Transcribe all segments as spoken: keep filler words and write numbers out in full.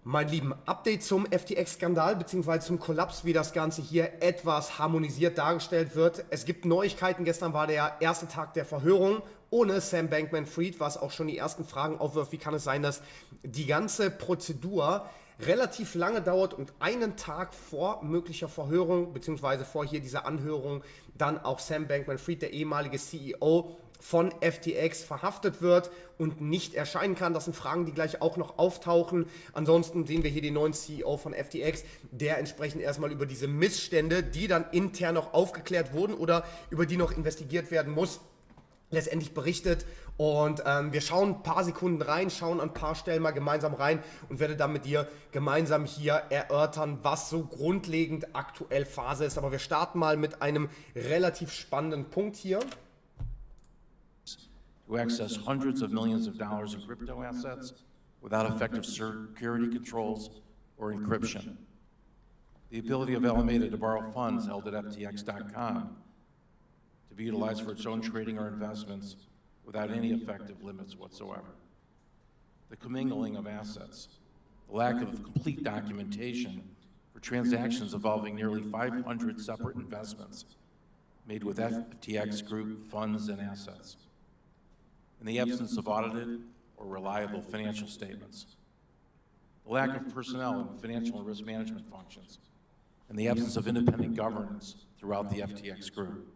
Mein Lieben, Update zum F T X-Skandal bzw. zum Kollaps, wie das Ganze hier etwas harmonisiert dargestellt wird. Es gibt Neuigkeiten. Gestern war der erste Tag der Verhörung ohne Sam Bankman-Fried, was auch schon die ersten Fragen aufwirft. Wie kann es sein, dass die ganze Prozedur relativ lange dauert und einen Tag vor möglicher Verhörung bzw. vor hier dieser Anhörung dann auch Sam Bankman-Fried, der ehemalige C E O von F T X, verhaftet wird und nicht erscheinen kann. Das sind Fragen, die gleich auch noch auftauchen. Ansonsten sehen wir hier den neuen C E O von F T X, der entsprechend erstmal über diese Missstände, die dann intern noch aufgeklärt wurden oder über die noch investigiert werden muss, letztendlich berichtet. Und ähm, wir schauen ein paar Sekunden rein, schauen an ein paar Stellen mal gemeinsam rein und werde dann mit dir gemeinsam hier erörtern, was so grundlegend aktuell Phase ist. Aber wir starten mal mit einem relativ spannenden Punkt hier. To access hundreds of millions of dollars in crypto assets without effective security controls or encryption. The ability of Alameda to borrow funds held at F T X dot com to be utilized for its own trading or investments without any effective limits whatsoever. The commingling of assets, the lack of complete documentation for transactions involving nearly five hundred separate investments made with F T X Group funds and assets. In the absence of audited or reliable financial statements, the lack of personnel in financial and risk management functions, and the absence of independent governance throughout the F T X Group.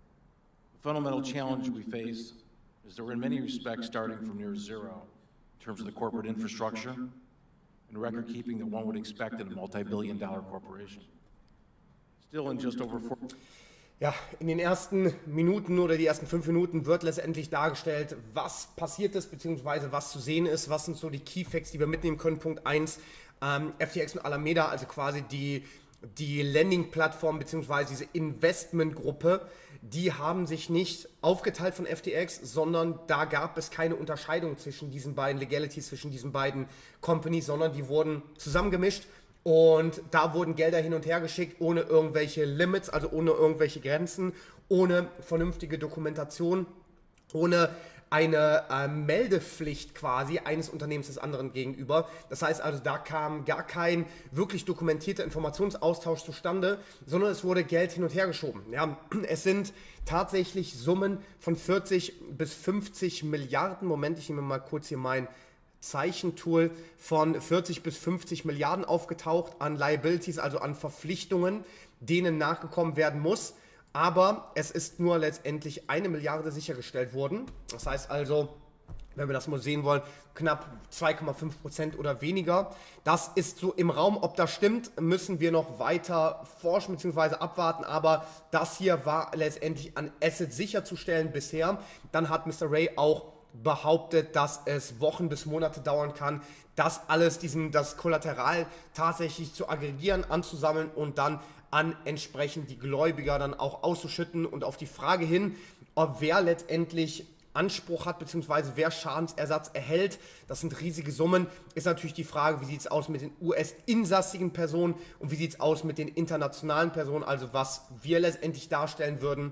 The fundamental challenge we face is that we're in many respects starting from near zero in terms of the corporate infrastructure and record keeping that one would expect in a multi-billion dollar corporation. Still in just over four Ja, in den ersten Minuten oder die ersten fünf Minuten wird letztendlich dargestellt, was passiert ist, beziehungsweise was zu sehen ist, was sind so die Key Facts, die wir mitnehmen können. Punkt eins, ähm, F T X und Alameda, also quasi die, die Lending-Plattform, beziehungsweise diese Investmentgruppe, die haben sich nicht aufgeteilt von F T X, sondern da gab es keine Unterscheidung zwischen diesen beiden Legalities, zwischen diesen beiden Companies, sondern die wurden zusammengemischt. Und da wurden Gelder hin und her geschickt, ohne irgendwelche Limits, also ohne irgendwelche Grenzen, ohne vernünftige Dokumentation, ohne eine äh, Meldepflicht quasi eines Unternehmens des anderen gegenüber. Das heißt also, da kam gar kein wirklich dokumentierter Informationsaustausch zustande, sondern es wurde Geld hin und her geschoben. Ja, es sind tatsächlich Summen von vierzig bis fünfzig Milliarden. Moment, ich nehme mal kurz hier mein Zeichentool, von vierzig bis fünfzig Milliarden aufgetaucht an Liabilities, also an Verpflichtungen, denen nachgekommen werden muss. Aber es ist nur letztendlich eine Milliarde sichergestellt worden. Das heißt also, wenn wir das mal sehen wollen, knapp zwei Komma fünf Prozent oder weniger. Das ist so im Raum. Ob das stimmt, müssen wir noch weiter forschen bzw. abwarten. Aber das hier war letztendlich an Assets sicherzustellen bisher. Dann hat Mister Ray auch behauptet, dass es Wochen bis Monate dauern kann, das alles, diesen, das Kollateral tatsächlich zu aggregieren, anzusammeln und dann an entsprechend die Gläubiger dann auch auszuschütten. Und auf die Frage hin, ob wer letztendlich Anspruch hat, beziehungsweise wer Schadensersatz erhält, das sind riesige Summen, ist natürlich die Frage, wie sieht es aus mit den U S-insassigen Personen und wie sieht es aus mit den internationalen Personen, also was wir letztendlich darstellen würden.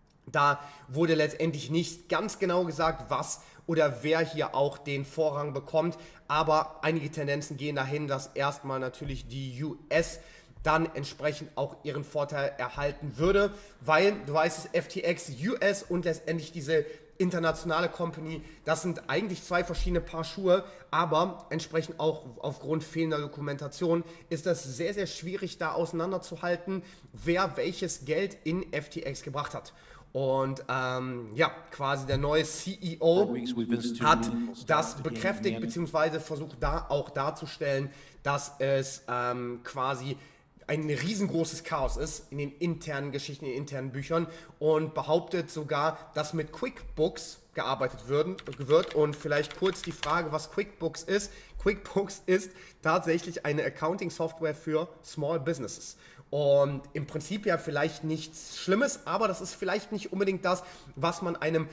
Da wurde letztendlich nicht ganz genau gesagt, was oder wer hier auch den Vorrang bekommt, aber einige Tendenzen gehen dahin, dass erstmal natürlich die U S dann entsprechend auch ihren Vorteil erhalten würde, weil, du weißt es, F T X, U S und letztendlich diese internationale Company, das sind eigentlich zwei verschiedene Paar Schuhe, aber entsprechend auch aufgrund fehlender Dokumentation ist das sehr, sehr schwierig da auseinanderzuhalten, wer welches Geld in F T X gebracht hat. Und ähm, ja, quasi der neue C E O hat das bekräftigt, beziehungsweise versucht da auch darzustellen, dass es ähm, quasi ein riesengroßes Chaos ist in den internen Geschichten, in den internen Büchern und behauptet sogar, dass mit QuickBooks gearbeitet wird und vielleicht kurz die Frage, was QuickBooks ist. QuickBooks ist tatsächlich eine Accounting-Software für Small Businesses. Und im Prinzip ja vielleicht nichts Schlimmes, aber das ist vielleicht nicht unbedingt das, was man einem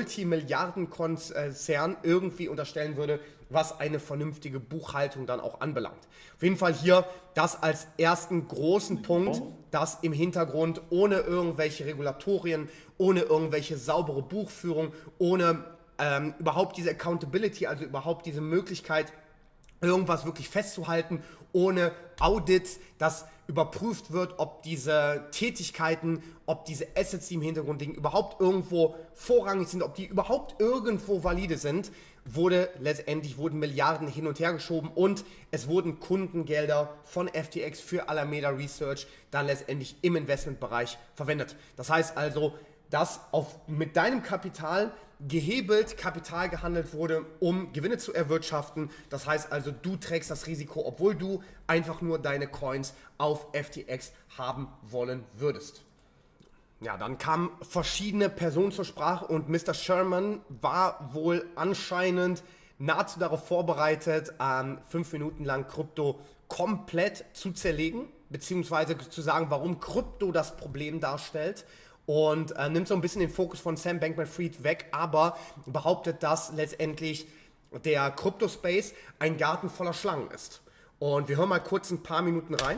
Multimilliardenkonzern irgendwie unterstellen würde, was eine vernünftige Buchhaltung dann auch anbelangt. Auf jeden Fall hier das als ersten großen Punkt, dass im Hintergrund ohne irgendwelche Regulatorien, ohne irgendwelche saubere Buchführung, ohne ähm, überhaupt diese Accountability, also überhaupt diese Möglichkeit, irgendwas wirklich festzuhalten, ohne Audits, dass überprüft wird, ob diese Tätigkeiten, ob diese Assets, die im Hintergrund liegen, überhaupt irgendwo vorrangig sind, ob die überhaupt irgendwo valide sind, wurde letztendlich wurden Milliarden hin und her geschoben und es wurden Kundengelder von F T X für Alameda Research dann letztendlich im Investmentbereich verwendet. Das heißt also, dass auf, mit deinem Kapital gehebelt Kapital gehandelt wurde, um Gewinne zu erwirtschaften. Das heißt also, du trägst das Risiko, obwohl du einfach nur deine Coins auf F T X haben wollen würdest. Ja, dann kamen verschiedene Personen zur Sprache und Mister Sherman war wohl anscheinend nahezu darauf vorbereitet, ähm, fünf Minuten lang Krypto komplett zu zerlegen, beziehungsweise zu sagen, warum Krypto das Problem darstellt. Und äh, nimmt so ein bisschen den Fokus von Sam Bankman-Fried weg, aber behauptet, dass letztendlich der Crypto-Space ein Garten voller Schlangen ist. Und wir hören mal kurz ein paar Minuten rein.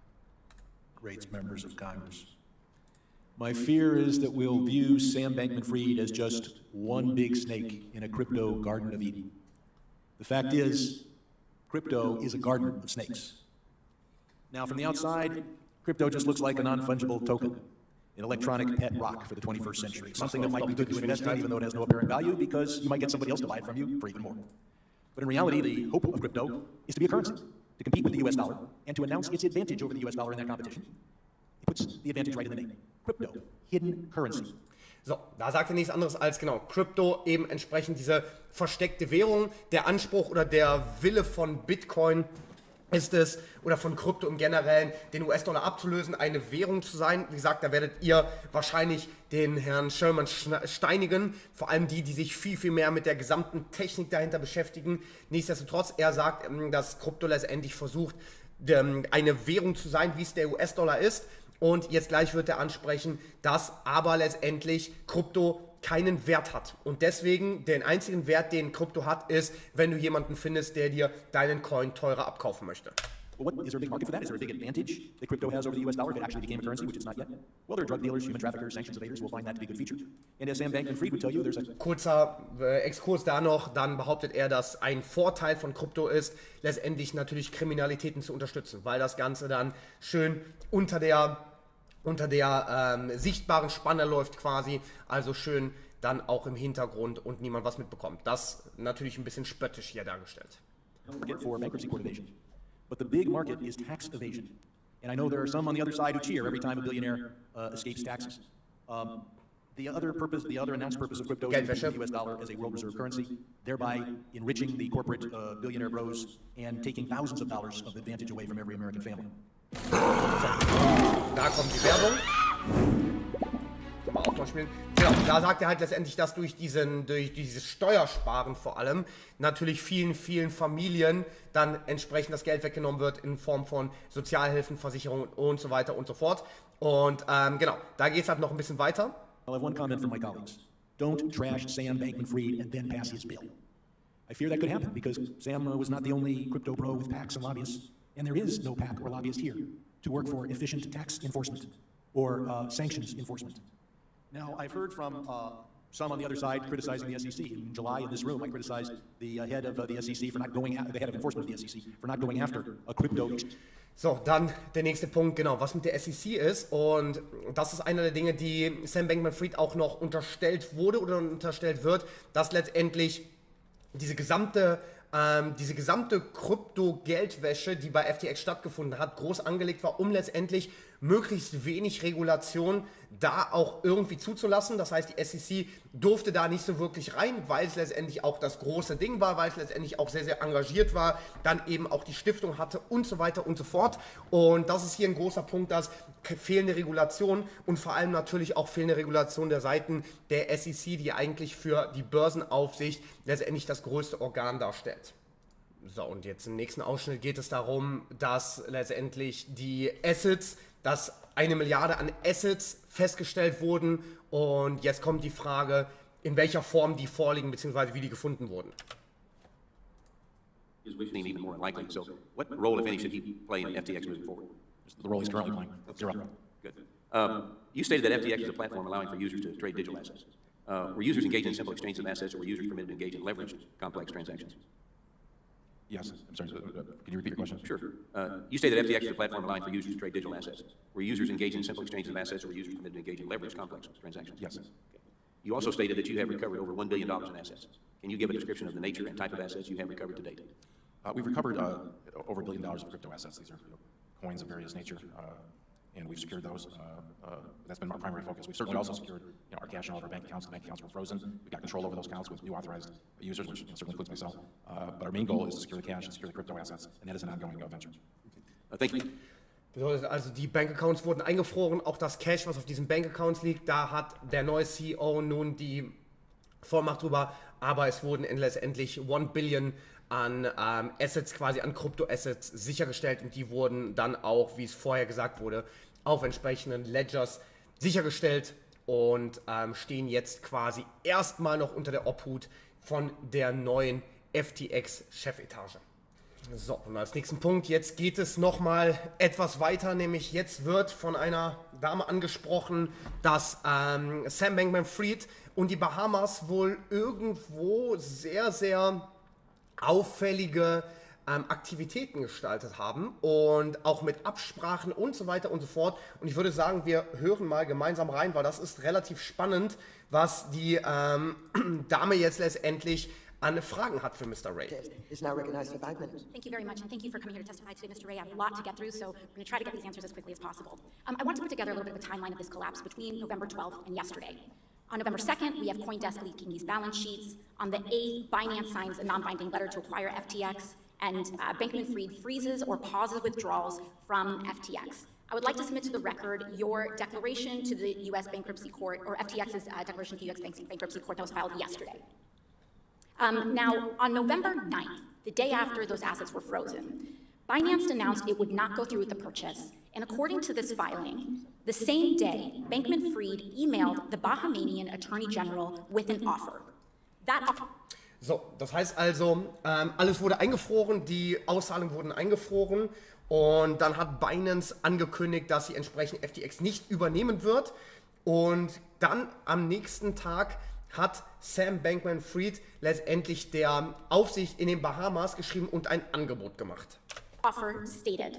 Great members of Congress. My fear is that we'll view Sam Bankman-Fried as just one big snake in a crypto Garden of Eden. The fact is, crypto is a garden of snakes. Now, from the outside, crypto just looks like a non-fungible token. An electronic pet rock for the twenty-first century. Something that might be good to invest in, even though it has no apparent value, because you might get somebody else to buy it from you for even more. But in reality, the hope of crypto is to be a currency, to compete with the U S dollar, and to announce its advantage over the U S dollar in that competition. It puts the advantage right in the name. Crypto, hidden currency. So, da sagt er nichts anderes als genau, Crypto eben entsprechend diese versteckte Währung, der Anspruch oder der Wille von Bitcoin ist es, oder von Krypto im Generellen, den U S-Dollar abzulösen, eine Währung zu sein. Wie gesagt, da werdet ihr wahrscheinlich den Herrn Sherman steinigen, vor allem die, die sich viel, viel mehr mit der gesamten Technik dahinter beschäftigen. Nichtsdestotrotz, er sagt, dass Krypto letztendlich versucht, eine Währung zu sein, wie es der U S-Dollar ist. Und jetzt gleich wird er ansprechen, dass aber letztendlich Krypto keinen Wert hat. Und deswegen, den einzigen Wert, den Krypto hat, ist, wenn du jemanden findest, der dir deinen Coin teurer abkaufen möchte. Well, what, is there a big market for that? Is there a big advantage that crypto has over the U S dollar if it actually became a currency, which it's not yet? Well, there are drug dealers, human traffickers, sanctions evaders will find that to be a good feature. And as Sam Bankman-Fried would tell you, there's a... Kurzer äh, Exkurs da noch, dann behauptet er, dass ein Vorteil von Krypto ist, letztendlich natürlich Kriminalitäten zu unterstützen, weil das Ganze dann schön unter der, unter der ähm, sichtbaren Spanne läuft quasi, also schön dann auch im Hintergrund und niemand was mitbekommt. Das natürlich ein bisschen spöttisch hier dargestellt. For bankruptcy court evasion. But the big market is tax evasion. And I know there are some on the other side who cheer every time a billionaire uh, escapes taxes. Um, the other purpose, the other announced purpose of crypto is to use the U S dollar as a world reserve currency, thereby enriching the corporate uh, billionaire bros and taking thousands of dollars of advantage away from every American family. Da kommt die Werbung. Auch noch spielen. Genau, da sagt er halt letztendlich, dass durch, diesen, durch dieses Steuersparen vor allem natürlich vielen, vielen Familien dann entsprechend das Geld weggenommen wird in Form von Sozialhilfen, Versicherungen und so weiter und so fort. Und ähm, genau, da geht es halt noch ein bisschen weiter. I'll have one comment from my colleagues. Don't trash Sam Bankman-Fried and then pass his bill. I fear that could happen because Sam uh, was not the only crypto bro with PACs and lobbyists, and there is no PAC or lobbyist here to work for efficient tax enforcement or uh, sanctions enforcement. Now, I've heard from uh, some on the other side criticizing the S E C. In July, in this room, I criticized the uh, head of uh, the S E C for not going after, the head of enforcement of the S E C, for not going after a crypto exchange. So, dann der nächste Punkt, genau, was mit der S E C ist. Und das ist einer der Dinge, die Sam Bankman-Fried auch noch unterstellt wurde oder unterstellt wird, dass letztendlich diese gesamte ähm, diese gesamte Krypto-Geldwäsche, die bei F T X stattgefunden hat, groß angelegt war, um letztendlich möglichst wenig Regulation da auch irgendwie zuzulassen. Das heißt, die S E C durfte da nicht so wirklich rein, weil es letztendlich auch das große Ding war, weil es letztendlich auch sehr, sehr engagiert war, dann eben auch die Stiftung hatte und so weiter und so fort. Und das ist hier ein großer Punkt, dass fehlende Regulation und vor allem natürlich auch fehlende Regulation der Seiten der S E C, die eigentlich für die Börsenaufsicht letztendlich das größte Organ darstellt. So, und jetzt im nächsten Ausschnitt geht es darum, dass letztendlich die Assets, dass eine Milliarde an Assets festgestellt wurden und jetzt kommt die Frage, in welcher Form die vorliegen bzw. wie die gefunden wurden. Is weakening even more unlikely. So, what role, if any, should he play in F T X moving forward? The role he's currently playing, zero. Good. Um, you stated that F T X is a platform allowing for users to trade digital assets. Uh, were users engaged in simple exchange of assets, or were users permitted to engage in leveraged complex transactions? Yes, I'm sorry, uh, can you repeat your question? Sure. Uh, you stated F T X is a platform allowing for users to trade digital assets. Were users engaged in simple exchanges of assets, or were users permitted to engage in leveraged complex transactions? Yes. Okay. You also stated that you have recovered over one billion dollars in assets. Can you give a description of the nature and type of assets you have recovered to date? Uh, we've recovered uh, over a billion dollars of crypto assets. These are you know, coins of various nature, uh, and we've secured those. Uh, uh, that's been our primary focus. We've certainly also secured you know, our cash in all of our bank accounts. The bank accounts were frozen. We got control over those accounts with new authorized users, which you know, certainly includes myself. Uh, but our main goal is to secure the cash and secure the crypto assets, and that is an ongoing uh, venture. Uh, thank you. Bedeutet also, die Bankaccounts wurden eingefroren, auch das Cash, was auf diesen Bankaccounts liegt, da hat der neue C E O nun die Vollmacht drüber, aber es wurden letztendlich one Billion an ähm, Assets, quasi an Krypto-Assets sichergestellt und die wurden dann auch, wie es vorher gesagt wurde, auf entsprechenden Ledgers sichergestellt und ähm, stehen jetzt quasi erstmal noch unter der Obhut von der neuen F T X-Chefetage. So, und als nächsten Punkt, jetzt geht es nochmal etwas weiter, nämlich jetzt wird von einer Dame angesprochen, dass ähm, Sam Bankman-Fried und die Bahamas wohl irgendwo sehr, sehr auffällige ähm, Aktivitäten gestaltet haben und auch mit Absprachen und so weiter und so fort. Und ich würde sagen, wir hören mal gemeinsam rein, weil das ist relativ spannend, was die ähm, Dame jetzt letztendlich an Fragen hat für Mister Ray. Is now recognized for five minutes. Thank you very much, and thank you for coming here to testify today, Mister Ray. I have a lot to get through, so we're going to try to get these answers as quickly as possible. Um, I want to put together a little bit of a timeline of this collapse between November twelfth and yesterday. On November second, we have CoinDesk leaking these balance sheets. On the eighth, Binance signs a non-binding letter to acquire F T X, and uh, Bankman-Fried freezes or pauses withdrawals from F T X. I would like to submit to the record your declaration to the U S Bankruptcy Court, or F T X's uh, declaration to the U S Bankruptcy Court that was filed yesterday. Um, now, on November ninth, the day after those assets were frozen, Binance announced it would not go through with the purchase, and according to this filing, the same day, Bankman-Fried emailed the Bahamanian Attorney General with an offer. That offer So, das heißt also, ähm, alles wurde eingefroren, die Auszahlungen wurden eingefroren und dann hat Binance angekündigt, dass sie entsprechend F T X nicht übernehmen wird und dann am nächsten Tag hat Sam Bankman-Fried letztendlich der Aufsicht in den Bahamas geschrieben und ein Angebot gemacht. offer stated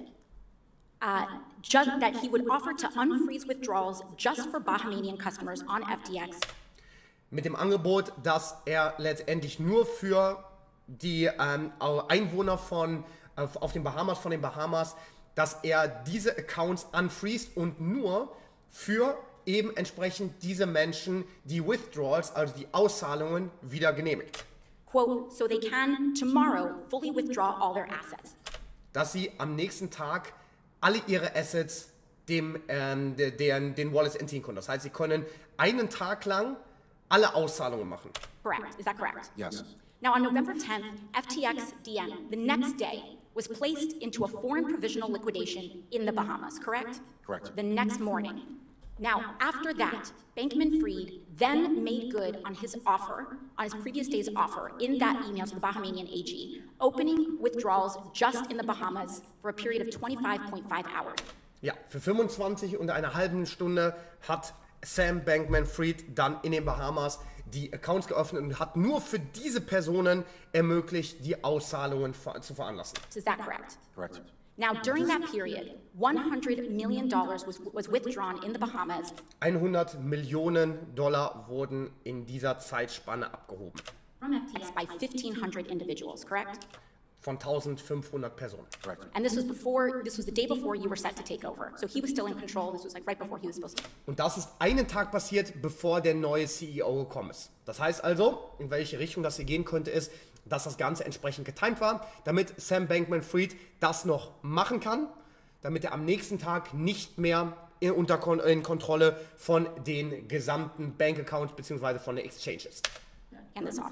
uh, just that he would offer to unfreeze withdrawals just for Bahamanian customers on F T X. Mit dem Angebot, dass er letztendlich nur für die ähm, Einwohner von, auf, auf den Bahamas, von den Bahamas, dass er diese Accounts unfreezed und nur für eben entsprechend diese Menschen die Withdrawals, also die Auszahlungen, wieder genehmigt. Quote, so they can tomorrow fully withdraw all their assets. Dass sie am nächsten Tag alle ihre Assets dem, ähm, de, den, den Wallets entziehen können. Das heißt, sie können einen Tag lang alle Auszahlungen machen. Correct, is that correct? Yes. Now on November tenth, F T X D M, the next day, was placed into a foreign provisional liquidation in the Bahamas, correct? Correct. The next morning. Now, after that, Bankman-Fried then made good on his offer, on his previous day's offer, in that email to the Bahamanian A G, opening withdrawals just in the Bahamas for a period of twenty-five point five hours. Ja, für fünfundzwanzig und eine halbe Stunde hat Sam Bankman-Fried dann in den Bahamas die Accounts geöffnet und hat nur für diese Personen ermöglicht, die Auszahlungen zu veranlassen. Is that correct? Correct. Now, during that period, one hundred million dollars was, was withdrawn in the Bahamas. hundert Millionen Dollar wurden in dieser Zeitspanne abgehoben. From F T X by fifteen hundred individuals, correct? Von eintausendfünfhundert Personen. Correct. And this was before, this was the day before you were set to take over. So he was still in control. This was like right before he was supposed to. Und das ist einen Tag passiert, bevor der neue C E O gekommen ist. Das heißt also, in welche Richtung das hier gehen könnte, ist, dass das Ganze entsprechend getimt war, damit Sam Bankman-Fried das noch machen kann, damit er am nächsten Tag nicht mehr in, unter Kon in Kontrolle von den gesamten Bankaccounts bzw. von den Exchanges. Hand this off.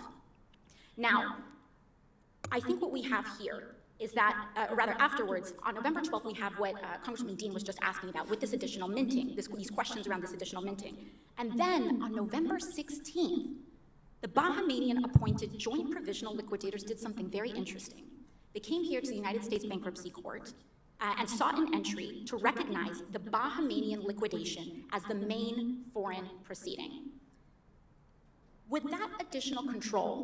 Now, I think what we have here is that, uh, or rather afterwards, on November twelfth, we have what uh, Congressman Dean was just asking about with this additional minting, this, these questions around this additional minting. And then on November sixteenth, the Bahamanian appointed joint provisional liquidators did something very interesting. They came here to the United States Bankruptcy Court uh, and sought an entry to recognize the Bahamanian liquidation as the main foreign proceeding. With that additional control,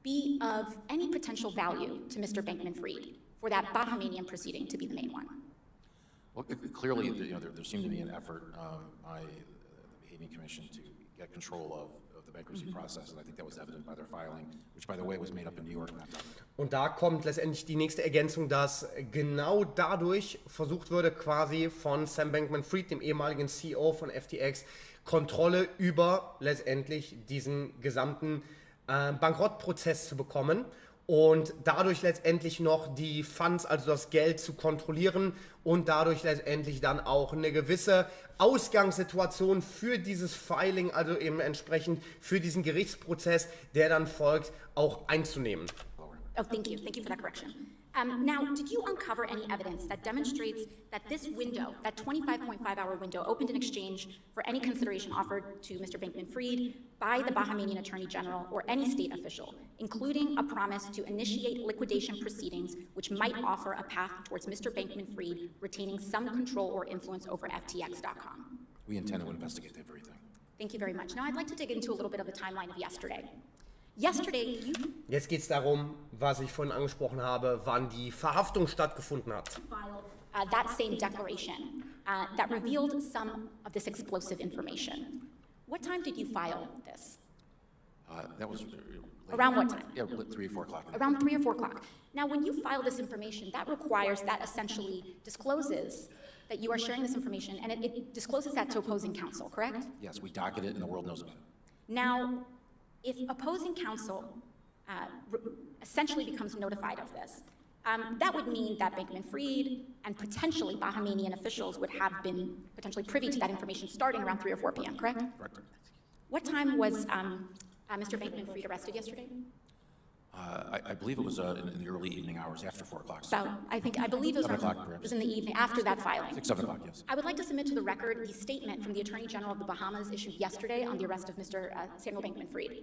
be of any potential value to Mister Bankman-Fried for that Bahamanian proceeding to be the main one? Well, it- clearly, you know, there, there seemed to be an effort um, by the Bahamian Commission to get control of, of the bankruptcy process, and I think that was evident by their filing, which, by the way, was made up in New York. Not Und da kommt letztendlich die nächste Ergänzung, dass genau dadurch versucht würde, quasi von Sam Bankman-Fried, dem ehemaligen C E O von F T X, Kontrolle über letztendlich diesen gesamten äh, Bankrottprozess zu bekommen und dadurch letztendlich noch die Funds, also das Geld zu kontrollieren und dadurch letztendlich dann auch eine gewisse Ausgangssituation für dieses Filing, also eben entsprechend für diesen Gerichtsprozess, der dann folgt, auch einzunehmen. Oh, thank you. Thank you for that correction. Um, now, did you uncover any evidence that demonstrates that this window, that twenty-five point five hour window, opened in exchange for any consideration offered to Mister Bankman-Fried by the Bahamanian Attorney General or any state official, including a promise to initiate liquidation proceedings which might offer a path towards Mister Bankman-Fried retaining some control or influence over F T X dot com? We intend to investigate everything. Thank you very much. Now, I'd like to dig into a little bit of the timeline of yesterday. Yesterday, you Jetzt geht es darum, was ich vorhin angesprochen habe, wann die Verhaftung stattgefunden hat. filed uh, that same declaration uh, that revealed some of this explosive information. What time did you file this? Uh, That was... uh, late- Around what time? Yeah, li- three or four o'clock. Around three or four o'clock. Now, when you file this information, that requires, that essentially discloses that you are sharing this information, and it, it discloses that to opposing counsel, correct? Yes, we docket it, and the world knows about it. Now, if opposing counsel uh, re- essentially becomes notified of this, um, that would mean that Bankman-Fried and potentially Bahamanian officials would have been potentially privy to that information starting around three or four p m, correct? Correct. What time was um, uh, Mister Bankman-Fried arrested yesterday? Uh, I, I believe it was uh, in, in the early evening hours, after four o'clock. About, I think, I believe it was, Seven around- o'clock, perhaps. it was in the evening, after that filing. Six, seven o'clock, yes. I would like to submit to the record the statement from the Attorney General of the Bahamas issued yesterday on the arrest of Mister uh, Samuel Bankman-Fried.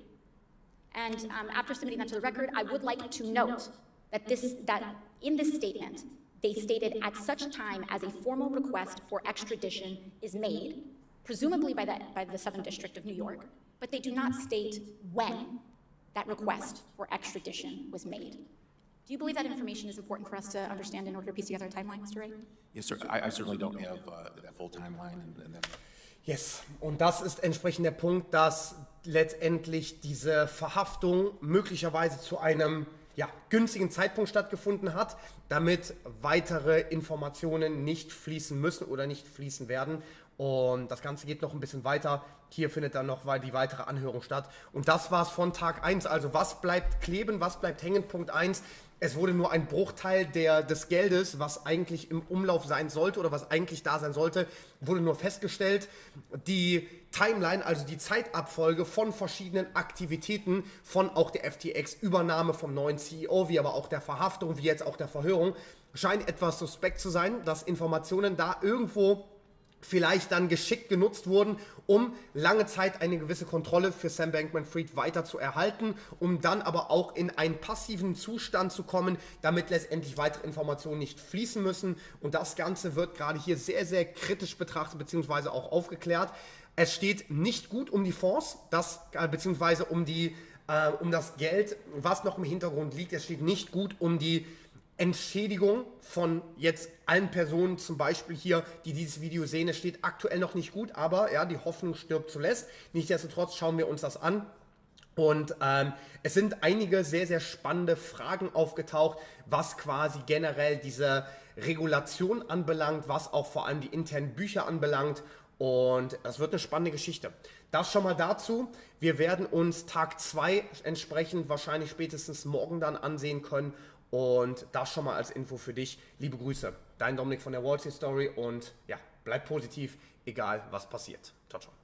And um, after submitting that to the record, I would like to note that this, that in this statement, they stated at such time as a formal request for extradition is made, presumably by the, by the Southern District of New York, but they do not state when that request for extradition was made. Do you believe that information is important for us to understand in order to piece together a timeline, Mister Ray? Yes, sir. I, I certainly don't have uh, that full timeline, and, and that Yes, und das ist entsprechend der Punkt, dass letztendlich diese Verhaftung möglicherweise zu einem ja, günstigen Zeitpunkt stattgefunden hat, damit weitere Informationen nicht fließen müssen oder nicht fließen werden. Und das Ganze geht noch ein bisschen weiter. Hier findet dann noch die weitere Anhörung statt. Und das war es von Tag eins. Also was bleibt kleben, was bleibt hängen? Punkt eins. Es wurde nur ein Bruchteil der, des Geldes, was eigentlich im Umlauf sein sollte oder was eigentlich da sein sollte, wurde nur festgestellt. Die Timeline, also die Zeitabfolge von verschiedenen Aktivitäten, von auch der F T X-Übernahme vom neuen C E O, wie aber auch der Verhaftung, wie jetzt auch der Verhörung, scheint etwas suspekt zu sein, dass Informationen da irgendwo vielleicht dann geschickt genutzt wurden, um lange Zeit eine gewisse Kontrolle für Sam Bankman-Fried weiter zu erhalten, um dann aber auch in einen passiven Zustand zu kommen, damit letztendlich weitere Informationen nicht fließen müssen. Und das Ganze wird gerade hier sehr, sehr kritisch betrachtet bzw. auch aufgeklärt. Es steht nicht gut um die Fonds, das, äh, beziehungsweise um, die, äh, um das Geld, was noch im Hintergrund liegt. Es steht nicht gut um die Entschädigung von jetzt allen Personen, zum Beispiel hier, die dieses Video sehen. Es steht aktuell noch nicht gut, aber ja, die Hoffnung stirbt zuletzt. Nichtsdestotrotz schauen wir uns das an. Und ähm, es sind einige sehr, sehr spannende Fragen aufgetaucht, was quasi generell diese Regulation anbelangt, was auch vor allem die internen Bücher anbelangt. Und das wird eine spannende Geschichte. Das schon mal dazu. Wir werden uns Tag zwei entsprechend wahrscheinlich spätestens morgen dann ansehen können. Und das schon mal als Info für dich. Liebe Grüße. Dein Dominik von der Wall Street Story und ja, bleib positiv, egal was passiert. Ciao, ciao.